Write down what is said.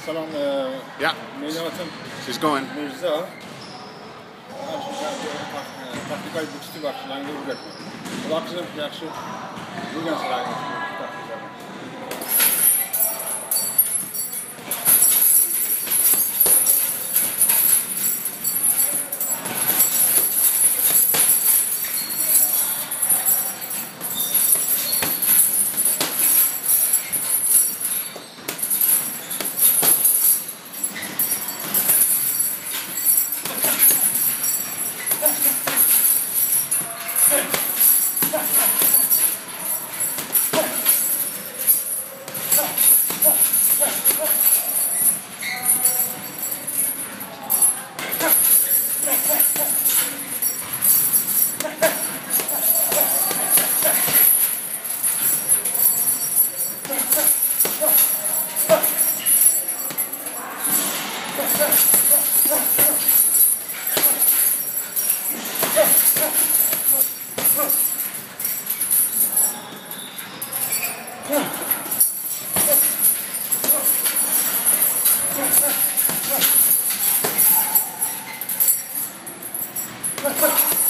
Salon Yeah, Meydanat'ın she's going. Mirza. Taktikal güçlü var. Şundan gibi bırakma. Kulakçının yakşı. Bugün sarayın. Let's go.